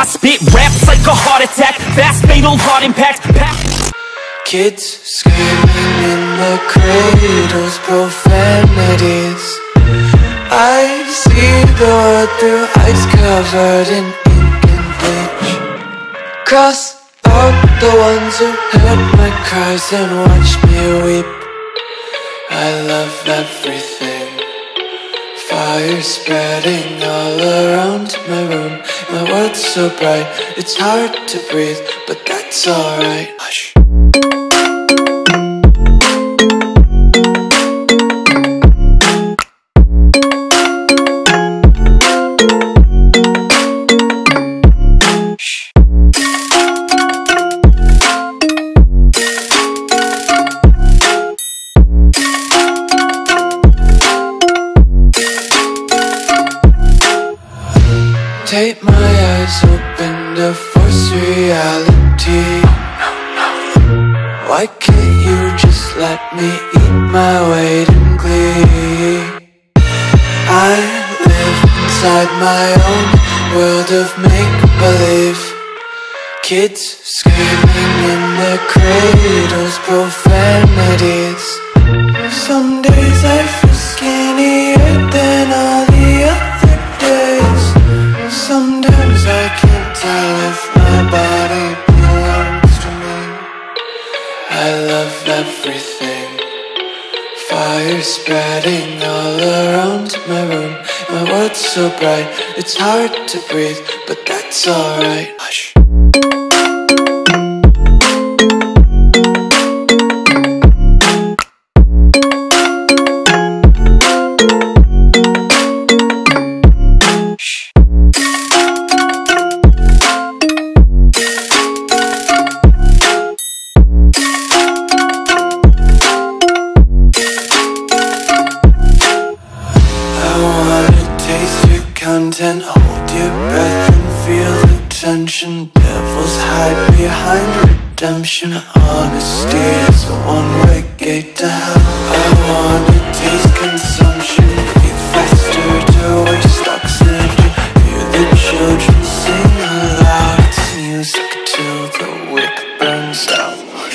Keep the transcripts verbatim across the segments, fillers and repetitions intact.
spit raps like a heart attack, fast fatal heart impact. Kids screaming in the cradles, profanities. I see the world through ice covered in ink and bleach. Cross out the ones who heard my cries and watched me weep. I love everything. Fire spreading all around my room. My world's so bright, it's hard to breathe, but that's alright. Hush. Take my eyes open to force reality. Why can't you just let me eat my weight in glee? I live inside my own world of make-believe. Kids screaming in their cradles, profanities. Some days I feel skinnier than all the other days. Sometimes I can't tell if my body belongs to me. I love everything. Fire spreading all around my room. My world's so bright, it's hard to breathe, but that's alright. Hush. Content, hold your breath and feel the tension. Devils hide behind redemption. Honesty is a one-way gate to hell. I wanna taste consumption, breathe faster to waste oxygen. Hear the children sing aloud. It's music till the wick burns out.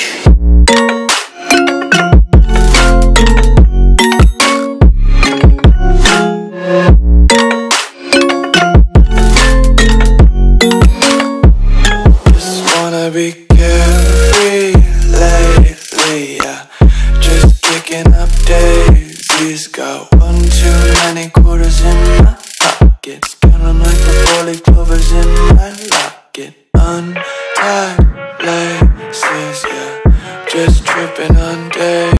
Be carefree lately, yeah. Just kicking up daisies. Got one too many quarters in my pockets. Counting like the four-leaf clovers in my locket. Untied laces, yeah. Just tripping on days.